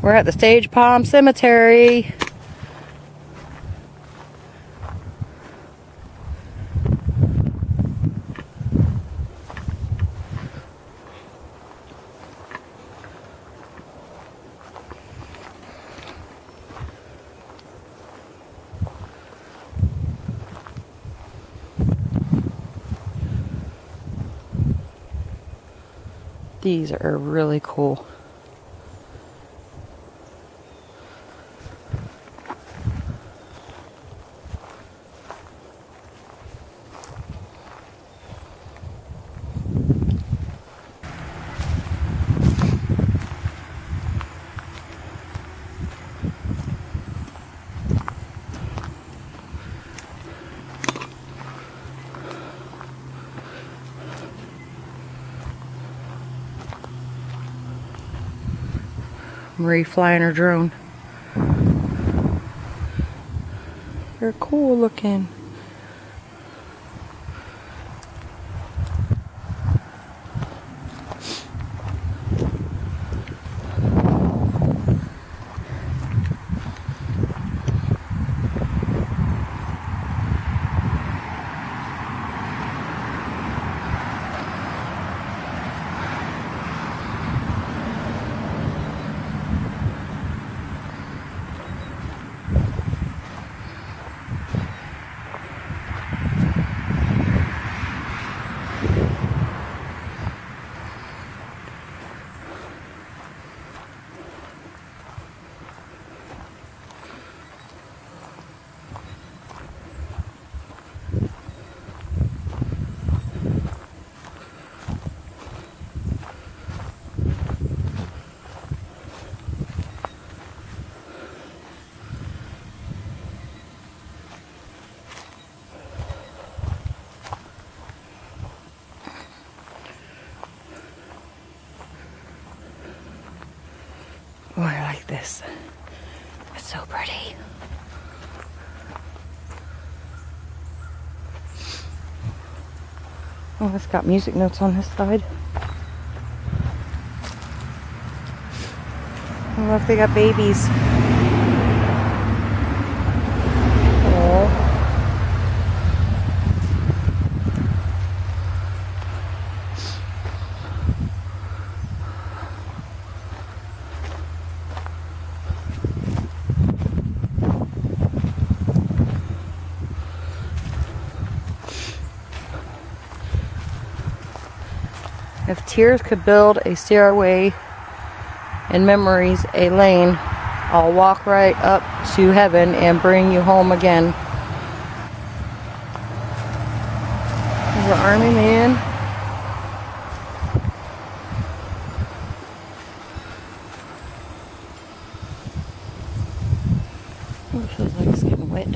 We're at the Sage Palm Cemetery. These are really cool. Marie flying her drone. They're cool looking. Oh, I like this. It's so pretty. Oh, it's got music notes on this side. Oh, look, they got babies. Oh. If tears could build a stairway and memories a lane, I'll walk right up to heaven and bring you home again. There's an army man. Oh, it feels like it's getting wet.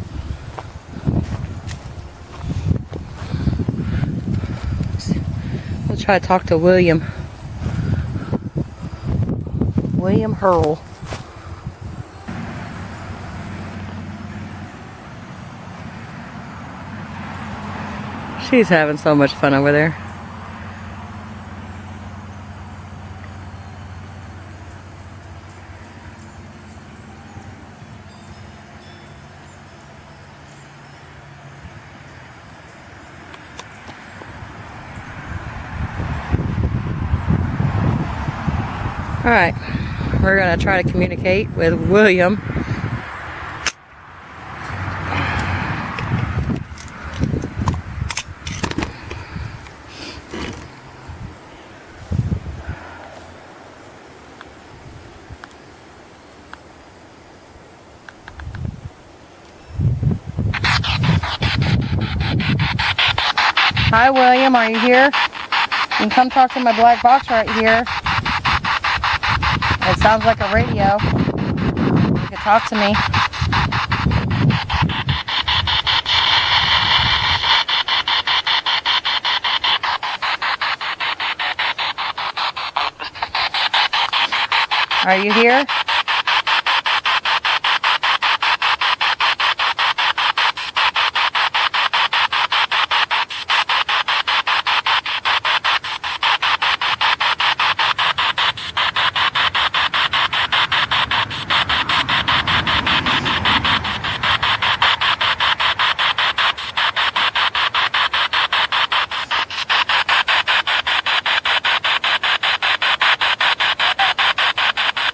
We'll try to talk to William Hurl. She's having so much fun over there. Alright, we're going to try to communicate with William. Hi William, are you here? You can come talk to my black box right here. It sounds like a radio. You can talk to me. Are you here?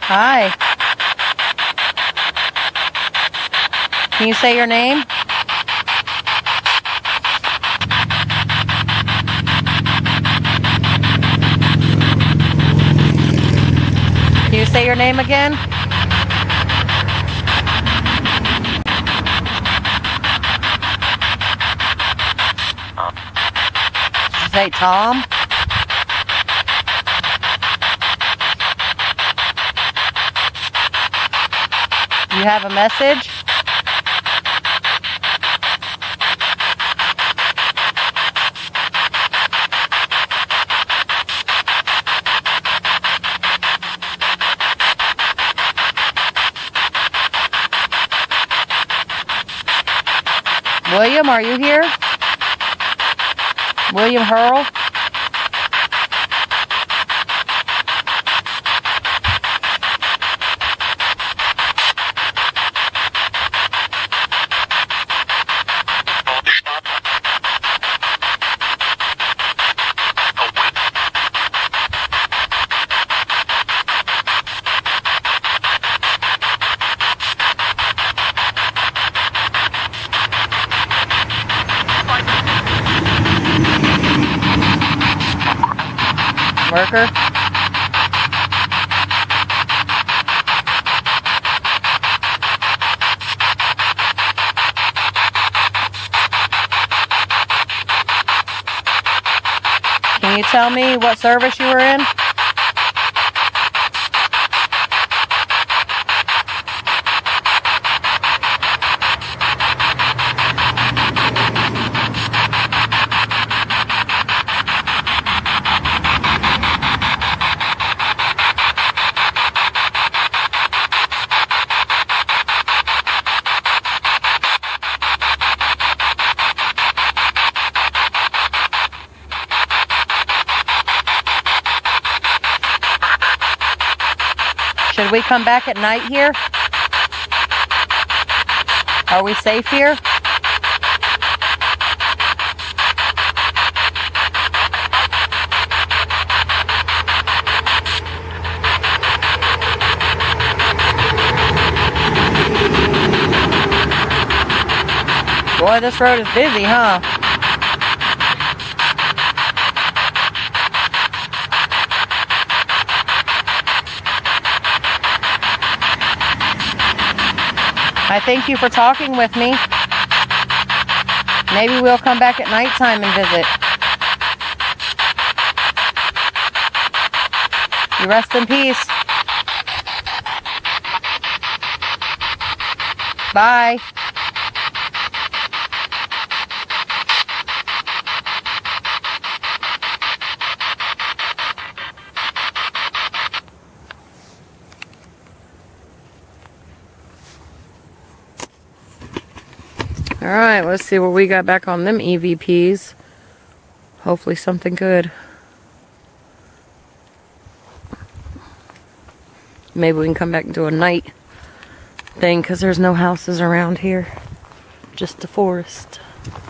Hi. Can you say your name? Can you say your name again? Did you say Tom? You have a message? William, are you here? William Hurl? Worker? Can you tell me what service you were in? Should we come back at night here? Are we safe here? Boy, this road is busy, huh? I thank you for talking with me. Maybe we'll come back at nighttime and visit. You rest in peace. Bye. Alright, let's see what we got back on them EVPs. Hopefully something good. Maybe we can come back and do a night thing because there's no houses around here. Just the forest.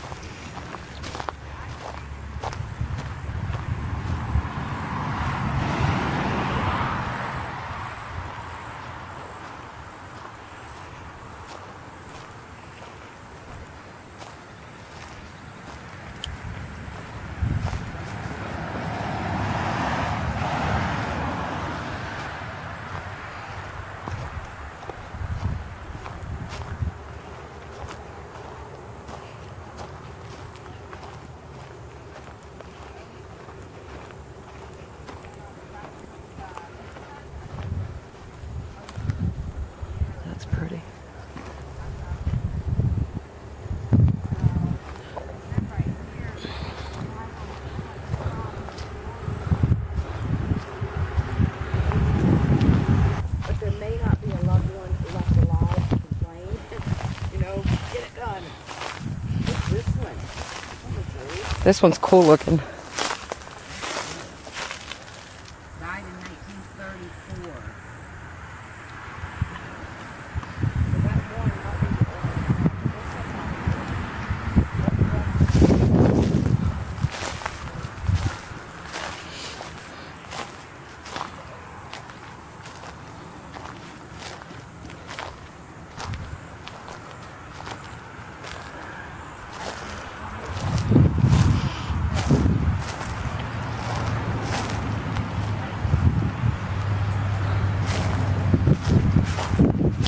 This one's cool looking. Died in 1934.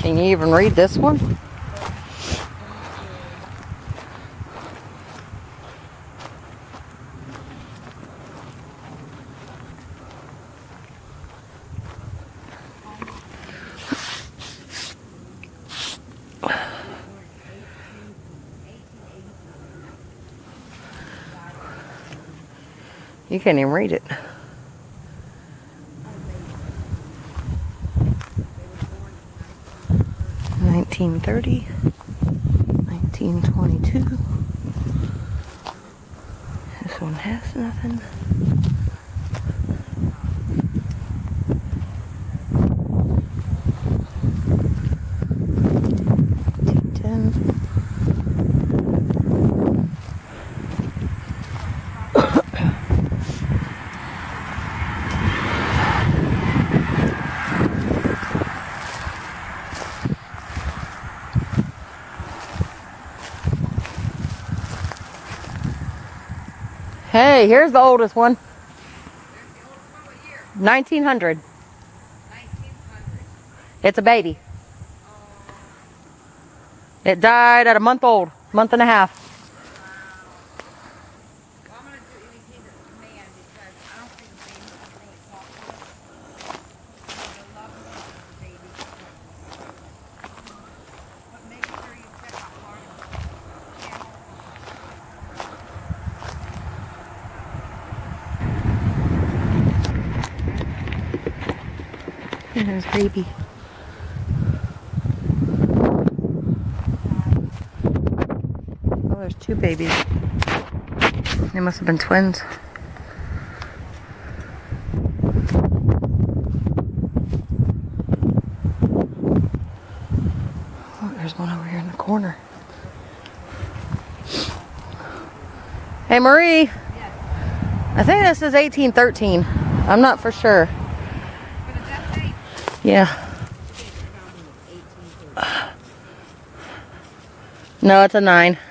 Can you even read this one? You can't even read it. $1930, $1922. This one has nothing. $10. Hey, here's the oldest one. 1900. 1900. It's a baby. It died at a month old, month and a half. Well, I'm going to do anything that's a man because I don't think a baby can really talk to us. The love is the baby. But make sure you check out Martin's channel. There's baby. Oh, there's two babies. They must have been twins. Oh, there's one over here in the corner. Hey, Marie. Yes. I think this is 1813. I'm not for sure. But is that safe? Yeah. No, it's a 9.